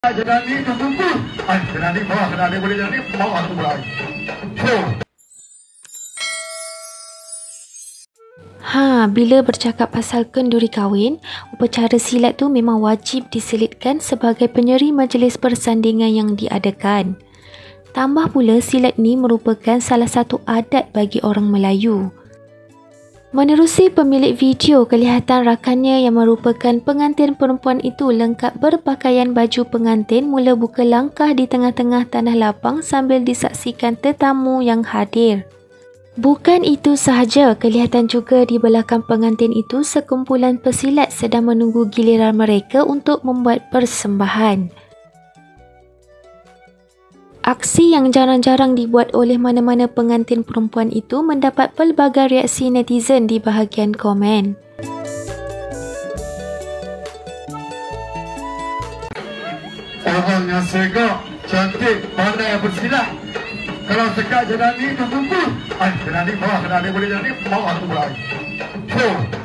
Jadi tunggu. Jadi bawah, jadi boleh jadi bawah tu mulai. Bila bercakap pasal kenduri kahwin, upacara silat tu memang wajib diselitkan sebagai penyeri majlis persandingan yang diadakan. Tambah pula, silat ni merupakan salah satu adat bagi orang Melayu. Menerusi pemilik video, kelihatan rakannya yang merupakan pengantin perempuan itu lengkap berpakaian baju pengantin mula buka langkah di tengah-tengah tanah lapang sambil disaksikan tetamu yang hadir. Bukan itu sahaja, kelihatan juga di belakang pengantin itu sekumpulan pesilat sedang menunggu giliran mereka untuk membuat persembahan. Aksi yang jarang-jarang dibuat oleh mana-mana pengantin perempuan itu mendapat pelbagai reaksi netizen di bahagian komen. Orang yang segak, cantik, pandai bersilat. Kalau sekak jadi tunggu. Jadi bawah, jadi boleh jadi bawah tu mulai.